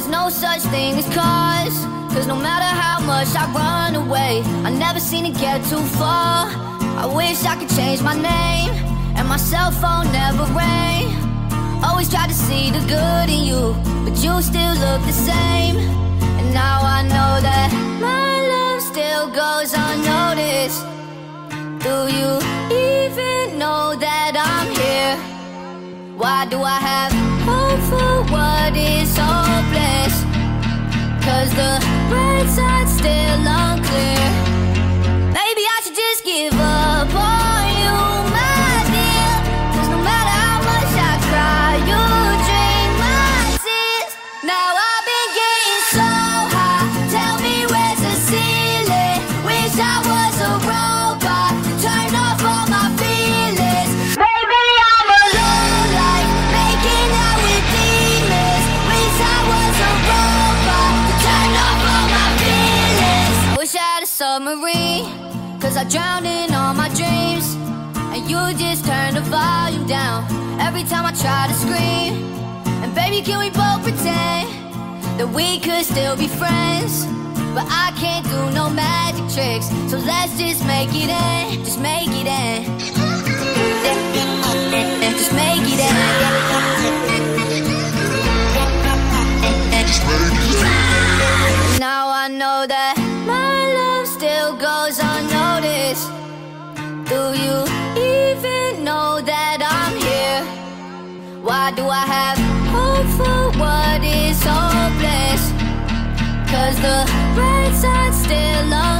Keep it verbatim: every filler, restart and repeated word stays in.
there's no such thing as cause. Cause no matter how much I run away, I never seem to get too far. I wish I could change my name, and my cell phone never rang. Always tried to see the good in you, but you still look the same. And now I know that my love still goes unnoticed. Do you even know that I'm here? Why do I have hope for what is hopeless? Cause the bright side's still unclear. Maybe I should just give up on you, my dear. Cause no matter how much I cry, you drink my tears. Now I've been getting so high, tell me where's the ceiling. Wish I was a robot to turn off all my feelings. Maybe I'm alone, like making out with demons. Wish I was a robot to turn off all my feelings. Wish I had a submarine, cause I drowned in all my dreams, and you just turn the volume down every time I try to scream. And baby, can we both pretend that we could still be friends? But I can't do no magic tricks, so let's just make it end. Just make it end. Just make it end. Now I know that my love still goes unnoticed. Do you even know that I'm here? Why do I have hope for what is hopeless? Cause the bright side's still on.